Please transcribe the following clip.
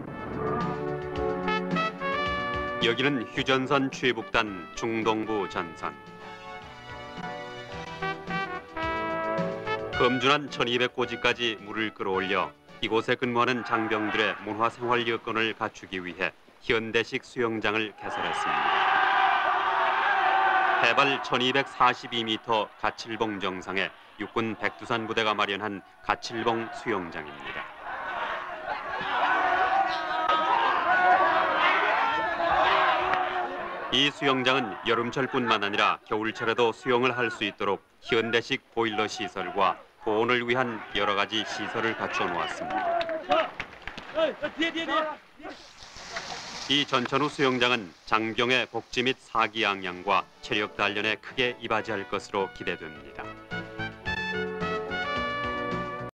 여기는 휴전선 최북단 중동부 전선. 검준한 1200고지까지 물을 끌어올려 이곳에 근무하는 장병들의 문화생활 여건을 갖추기 위해 현대식 수영장을 개설했습니다. 해발 1242m 가칠봉 정상에 육군 백두산 부대가 마련한 가칠봉 수영장입니다. 이 수영장은 여름철뿐만 아니라 겨울철에도 수영을 할 수 있도록 현대식 보일러 시설과 보온을 위한 여러 가지 시설을 갖춰 놓았습니다. 이 전천후 수영장은 장병의 복지 및 사기 양양과 체력 단련에 크게 이바지할 것으로 기대됩니다.